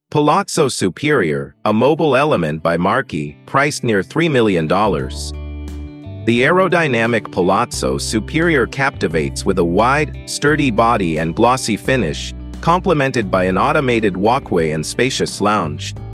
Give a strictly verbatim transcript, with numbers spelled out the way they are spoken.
Palazzo Superior, a mobile element by Marchi, priced near three million dollars. The aerodynamic Palazzo Superior captivates with a wide, sturdy body and glossy finish, complemented by an automated walkway and spacious lounge.